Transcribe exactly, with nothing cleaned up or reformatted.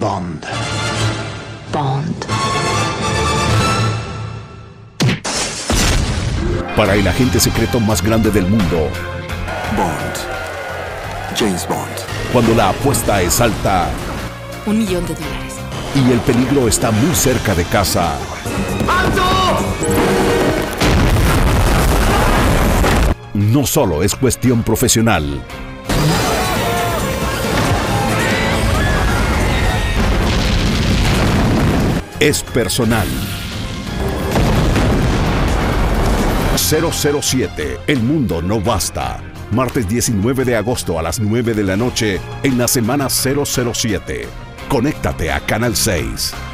Bond. Bond. Para el agente secreto más grande del mundo. Bond. James Bond. Cuando la apuesta es alta. Un millón de dólares. Y el peligro está muy cerca de casa. ¡Alto! No solo es cuestión profesional. Es personal. cero cero siete. El mundo no basta. Martes diecinueve de agosto a las nueve de la noche en la semana cero cero siete. Conéctate a Canal seis.